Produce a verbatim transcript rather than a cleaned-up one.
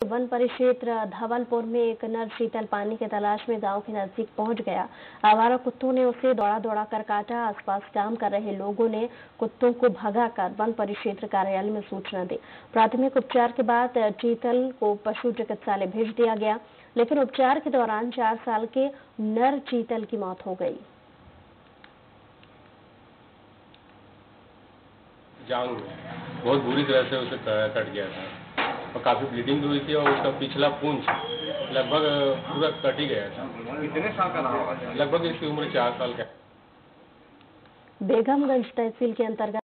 One परिक्षेत्र धवलपुर में एक नर चीतल पानी की तलाश में गांव के नजदीक पहुंच गया। आवारा कुत्तों ने उसे दौड़ा दौड़ा कर काटा। आसपास काम कर रहे लोगों ने कुत्तों को भगाकर वन परिक्षेत्र कार्यालय में सूचना दी। प्राथमिक उपचार के बाद चीतल को पशु चिकित्सालय भेज दिया गया, लेकिन उपचार के दौरान चार साल के नर चीतल की मौत हो गई। जांग में बहुत बुरी तरह से उसे कट गया था और काफी ब्लीडिंग भी हुई थी और उसका पिछला पूंछ लगभग पूरा कट ही गया था। कितने साल का रहा होगा? लगभग इसकी उम्र चार साल का। बेगमगंज तहसील के अंतर्गत